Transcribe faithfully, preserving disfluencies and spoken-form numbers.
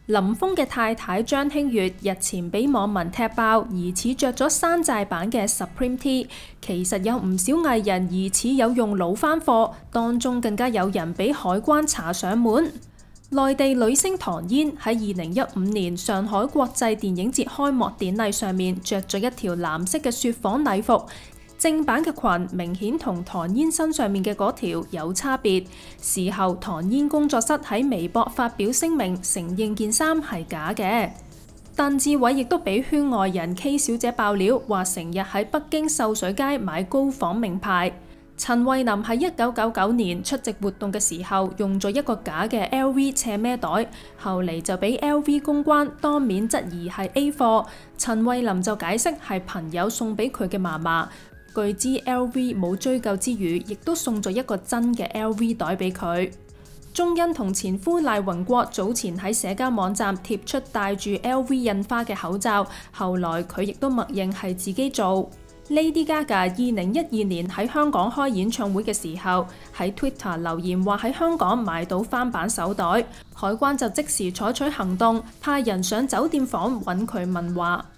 林峰嘅太太張馨月日前俾網民踢爆，疑似着咗山寨版嘅 Supreme T。其實有唔少藝人疑似有用老翻貨，當中更加有人俾海關查上門。內地女星唐嫣喺二零一五年上海國際電影節開幕典禮上面着咗一條藍色嘅雪紡禮服。正版嘅裙明顯同唐嫣身上面嘅嗰條有差別。事後唐嫣工作室喺微博發表聲明，承認件衫係假嘅。鄧志偉亦都俾圈外人 K 小姐爆料，話成日喺北京秀水街買高仿名牌。陳慧琳喺一九九九年出席活動嘅時候，用咗一個假嘅 L V 斜孭袋，後嚟就俾 L V 公關當面質疑係 A 貨。陳慧琳就解釋係朋友送俾佢嘅嫲嫲。據知 L V 冇追究之餘，亦都送咗一個真嘅 L V 袋俾佢。鐘欣同前夫賴榮國早前喺社交網站貼出戴住 L V 印花嘅口罩，後來佢亦都默認係自己做。Lady Gaga 二零一二年喺香港開演唱會嘅時候，喺 Twitter 留言話喺香港買到翻版手袋，海關就即時採取行動，派人上酒店房揾佢問話。